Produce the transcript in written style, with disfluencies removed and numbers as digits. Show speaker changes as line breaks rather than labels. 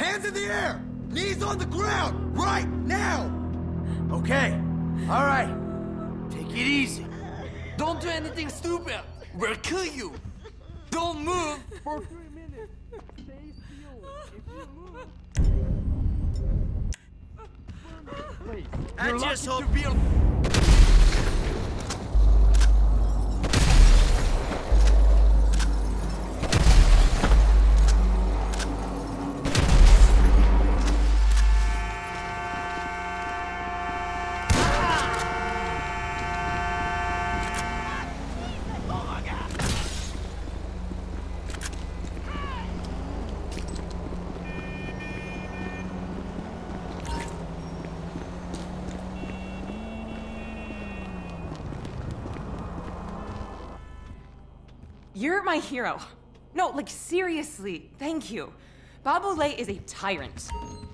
Hands in the air! Knees on the ground! Right now! Okay. All right. Take it easy.
Don't do anything stupid. We'll kill you. Don't move for 3 minutes. Stay still. If you move...
I
You're
just
lucky
hope...
to be a...
You're my hero. No, like seriously, thank you. Bob Olay is a tyrant.